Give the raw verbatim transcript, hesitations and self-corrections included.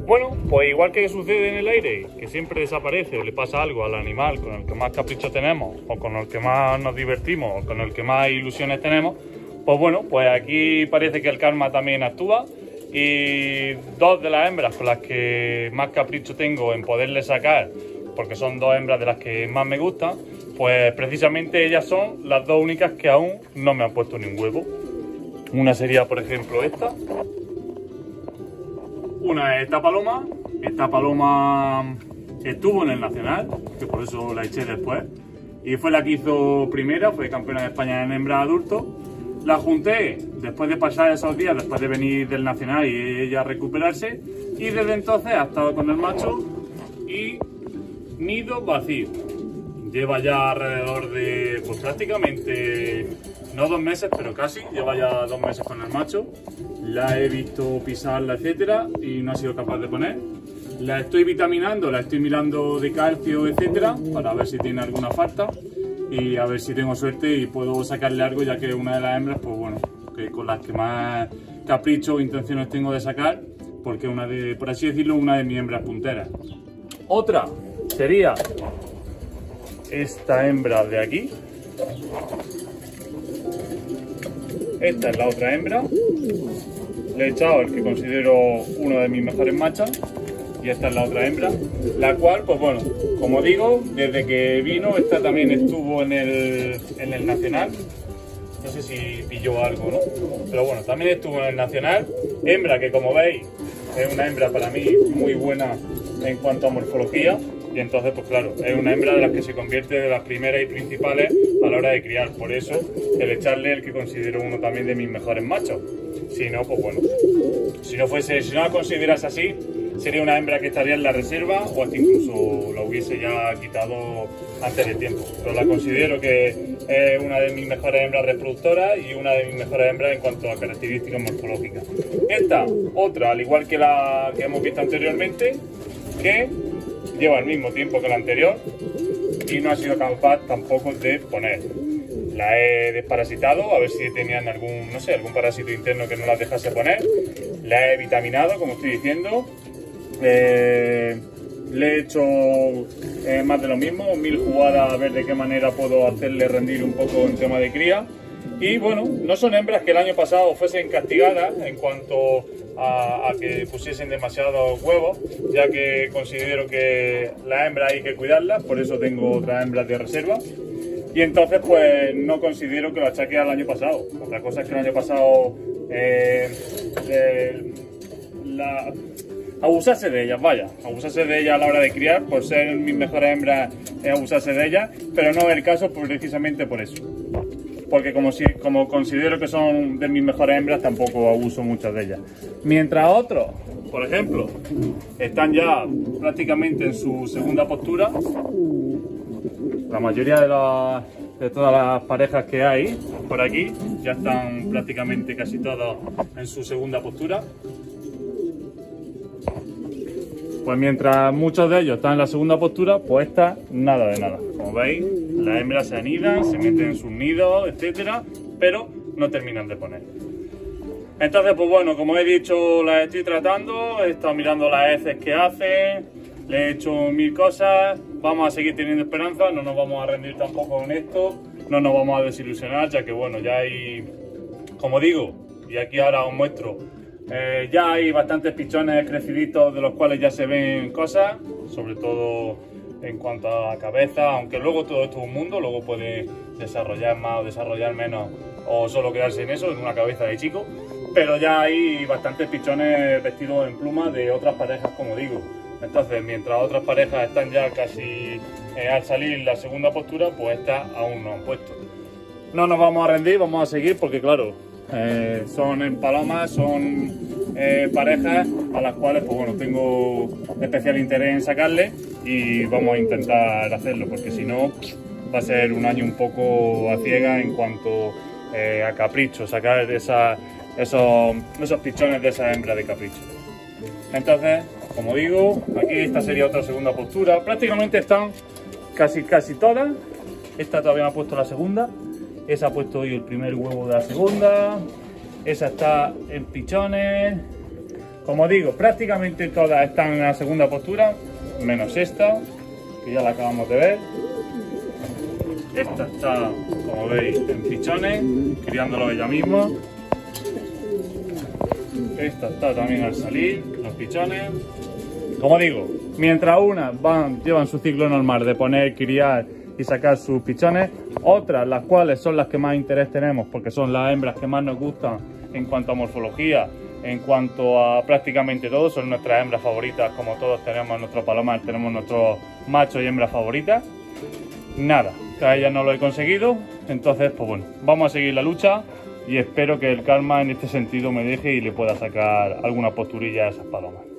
Bueno, pues igual que sucede en el aire, que siempre desaparece o le pasa algo al animal con el que más capricho tenemos, o con el que más nos divertimos, o con el que más ilusiones tenemos, pues bueno, pues aquí parece que el karma también actúa y dos de las hembras con las que más capricho tengo en poderle sacar, porque son dos hembras de las que más me gustan, pues precisamente ellas son las dos únicas que aún no me han puesto ni un huevo. Una sería, por ejemplo, esta. Una es esta paloma. Esta paloma estuvo en el Nacional, que por eso la eché después. Y fue la que hizo primera, fue campeona de España en hembras adultos. La junté después de pasar esos días, después de venir del Nacional y ella recuperarse. Y desde entonces ha estado con el macho y nido vacío. Lleva ya alrededor de, pues prácticamente, no dos meses, pero casi, lleva ya dos meses con el macho. La he visto pisarla, etcétera, y no ha sido capaz de poner. La estoy vitaminando, la estoy mirando de calcio, etcétera, para ver si tiene alguna falta y a ver si tengo suerte y puedo sacarle algo, ya que es una de las hembras, pues bueno, que con las que más capricho o intenciones tengo de sacar, porque una de, por así decirlo, una de mis hembras punteras. Otra sería esta hembra de aquí. Esta es la otra hembra. Le he echado el que considero uno de mis mejores machos. Y esta es la otra hembra. La cual, pues bueno, como digo, desde que vino, esta también estuvo en el, en el Nacional. No sé si pilló algo, ¿no? Pero bueno, también estuvo en el Nacional. Hembra que, como veis, es una hembra para mí muy buena en cuanto a morfología. Y entonces, pues claro, es una hembra de las que se convierte de las primeras y principales a la hora de criar. Por eso, el echarle el que considero uno también de mis mejores machos. Si no, pues bueno, si no fuese, si no la consideras así, sería una hembra que estaría en la reserva o hasta incluso la hubiese ya quitado antes de tiempo. Pero la considero que es una de mis mejores hembras reproductoras y una de mis mejores hembras en cuanto a características morfológicas. Esta, otra, al igual que la que hemos visto anteriormente, que lleva el mismo tiempo que la anterior y no ha sido capaz tampoco de poner. La he desparasitado a ver si tenían algún, no sé, algún parásito interno que no las dejase poner. La he vitaminado, como estoy diciendo. Eh, le he hecho eh, más de lo mismo, mil jugadas a ver de qué manera puedo hacerle rendir un poco en tema de cría. Y bueno, no son hembras que el año pasado fuesen castigadas en cuanto a, a que pusiesen demasiados huevos, ya que considero que las hembras hay que cuidarlas, por eso tengo otras hembras de reserva. Y entonces pues no considero que lo achaque al año pasado. Otra cosa es que el año pasado eh, eh, la, abusarse de ellas, vaya, abusarse de ellas a la hora de criar, por ser mis mejores hembras, eh, abusarse de ellas, pero no es el caso precisamente por eso. Porque como, si, como considero que son de mis mejores hembras, tampoco abuso muchas de ellas. Mientras otros, por ejemplo, están ya prácticamente en su segunda postura. La mayoría de, la, de todas las parejas que hay por aquí ya están prácticamente casi todas en su segunda postura. Pues mientras muchos de ellos están en la segunda postura, pues esta nada de nada. Como veis, las hembras se anidan, se meten en sus nidos, etcétera, pero no terminan de poner. Entonces, pues bueno, como he dicho, las estoy tratando, he estado mirando las heces que hacen, le he hecho mil cosas, vamos a seguir teniendo esperanza, no nos vamos a rendir tampoco con esto, no nos vamos a desilusionar, ya que bueno, ya hay, como digo, y aquí ahora os muestro, Eh, ya hay bastantes pichones creciditos de los cuales ya se ven cosas, sobre todo en cuanto a cabeza, aunque luego todo esto es un mundo, luego puede desarrollar más o desarrollar menos o solo quedarse en eso, en una cabeza de chico, pero ya hay bastantes pichones vestidos en plumas de otras parejas, como digo. Entonces, mientras otras parejas están ya casi eh, al salir la segunda postura, pues estas aún no han puesto. No nos vamos a rendir, vamos a seguir porque claro, Eh, son en palomas, son eh, parejas a las cuales pues bueno, tengo especial interés en sacarle y vamos a intentar hacerlo porque si no va a ser un año un poco a ciega en cuanto eh, a capricho, sacar esa, esos, esos pichones de esa hembra de capricho. Entonces, como digo, aquí esta sería otra segunda postura, prácticamente están casi, casi todas. Esta todavía no ha puesto la segunda. Esa ha puesto hoy el primer huevo de la segunda. Esa está en pichones. Como digo, prácticamente todas están en la segunda postura, menos esta, que ya la acabamos de ver. Esta está, como veis, en pichones, criándolo ella misma. Esta está también al salir, los pichones. Como digo, mientras unas van, llevan su ciclo normal de poner, criar y sacar sus pichones, otras, las cuales son las que más interés tenemos, porque son las hembras que más nos gustan en cuanto a morfología, en cuanto a prácticamente todo, son nuestras hembras favoritas, como todos tenemos nuestro palomar, tenemos nuestros machos y hembras favoritas. Nada, que a ellas no lo he conseguido, entonces pues bueno, vamos a seguir la lucha y espero que el karma en este sentido me deje y le pueda sacar alguna posturilla a esas palomas.